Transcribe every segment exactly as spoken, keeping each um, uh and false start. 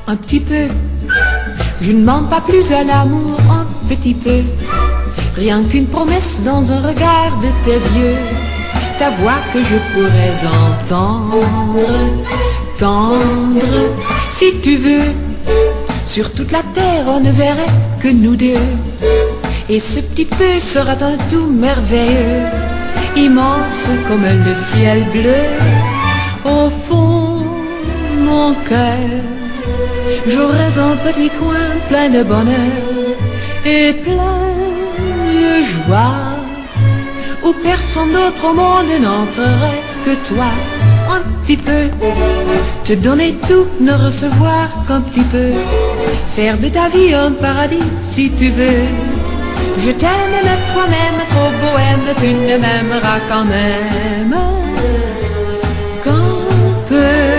un petit peu. Je ne demande pas plus à l'amour, un petit peu. Rien qu'une promesse dans un regard de tes yeux, ta voix que je pourrais entendre, tendre, si tu veux. Sur toute la terre on ne verrait que nous deux, et ce petit peu sera un tout merveilleux, immense comme le ciel bleu. Au fond, mon cœur, j'aurais un petit coin plein de bonheur et plein de joie, où personne d'autre au monde n'entrerait que toi. Un petit peu, te donner tout, ne recevoir qu'un petit peu, faire de ta vie un paradis si tu veux. Je t'aime, mais toi-même trop bohème, tu ne m'aimeras quand même qu'un peu.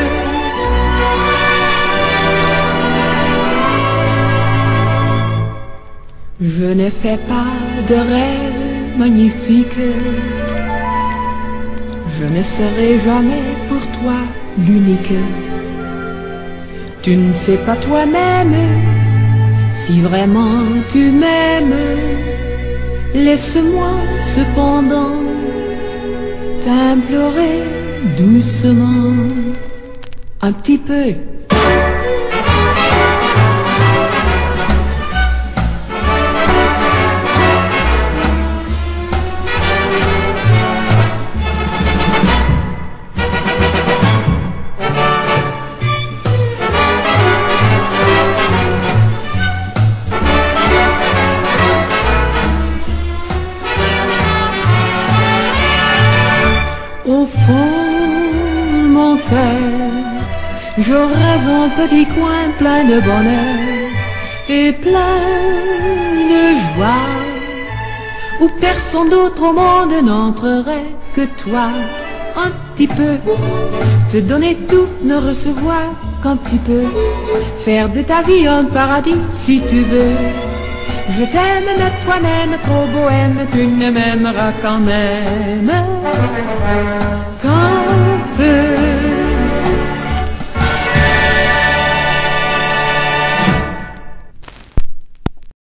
Je ne fais pas de rêve magnifique, je ne serai jamais pour toi l'unique. Tu ne sais pas toi-même si vraiment tu m'aimes. Laisse-moi cependant t'implorer doucement un petit peu. Au fond, mon cœur, j'aurais un petit coin plein de bonheur et plein de joie, où personne d'autre au monde n'entrerait que toi. Un petit peu, te donner tout, ne recevoir qu'un petit peu, faire de ta vie un paradis si tu veux. Je t'aime, mais toi-même trop bohème, tu ne m'aimeras quand même qu'un peu.